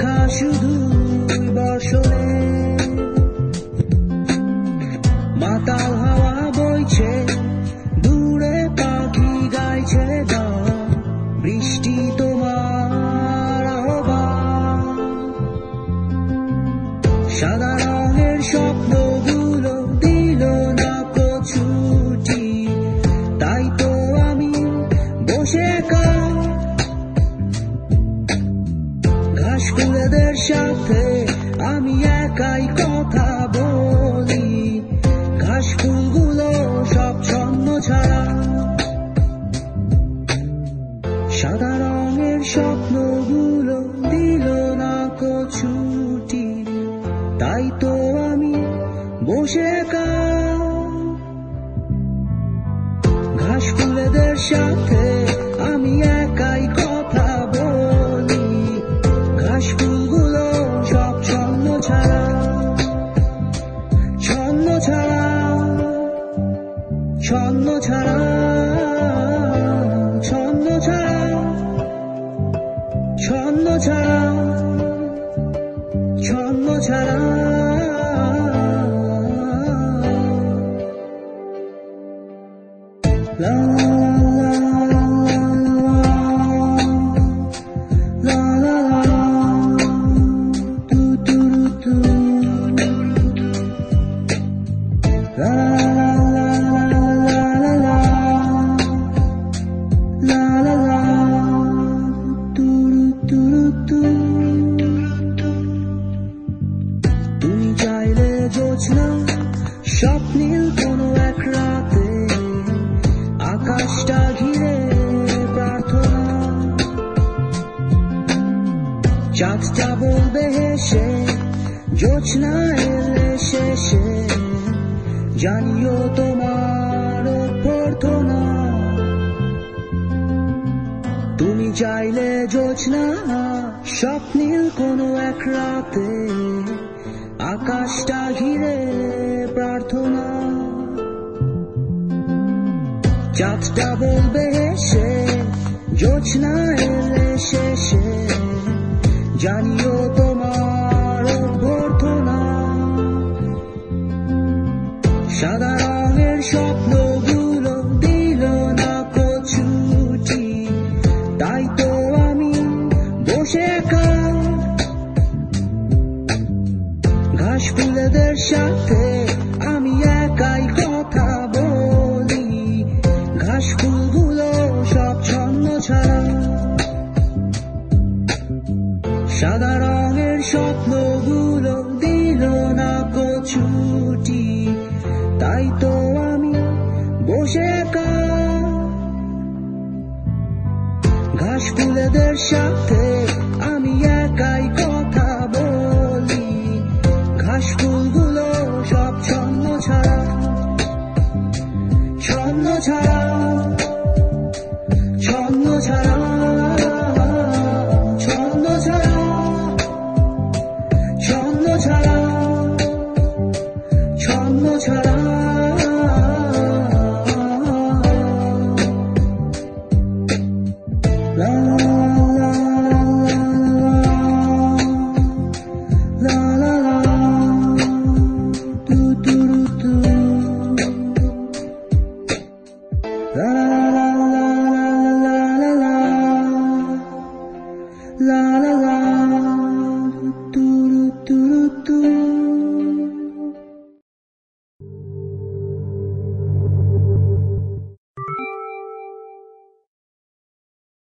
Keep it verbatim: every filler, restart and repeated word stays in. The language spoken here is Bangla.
দেখা শুধুই বর্ষণে, মাতাল হাওয়া বইছে, দূরে পাখি গাইছে গান, বৃষ্টি তোমার আহ্বান। সাদা রঙের স্বপ্নগুলো দিল না ছুটি, তাই তো আমি বসে কাল ঘাসফুলেদের সাথে আমি একাই কথা বলি, ঘাসফুলগুলো সব ছন্ন ছাড়া। সাদা রঙের স্বপ্নগুলো দিল না ছুটি, তাই তো আমি বসে কাল ঘাসফুলেদের সাথে আমি একাই কথা বলি, ঘাসফুলগুলো সব ছন্ন ছাড়া, ছন্ন ছাড়া, ছন্ন ছাড়া, ছন্ন ছাড়া, ছন্ন ছাড়া, ছন্ন ছাড়া। La la la la la la, do do do, la la la la la la, la la la, do do do. তুমি চাইলে জোছনা স্বপ্নীল কোনো এক রাতে, আকাশটা ঘিরে প্রার্থনা, চাঁদটা বলবে হেসে, জোছনা এলে শেষে, জানিও তোমার অভ্যর্থনা। তুমি চাইলে জোছনা স্বপ্নীল কোনো এক রাতে, আকাশটা ঘিরে প্রার্থনা, চাঁদটা বলবে হেসে, জোছনা এলে শেষে, জানিও তোমার অভ্যর্থনা। সাদা রঙের স্বপ্নগুলো দিল না ছুটি, তাই তো আমি বসে কাল ঘাসফুলেদের সাথে আমি একাই কথা বলি, ঘাসফুলগুলো সব ছন্ন ছাড়া। সাদা রঙের স্বপ্নগুলো দিল না ছুটি, তাই তো আমি বসে কাল ঘাসফুলেদের সাথে আমি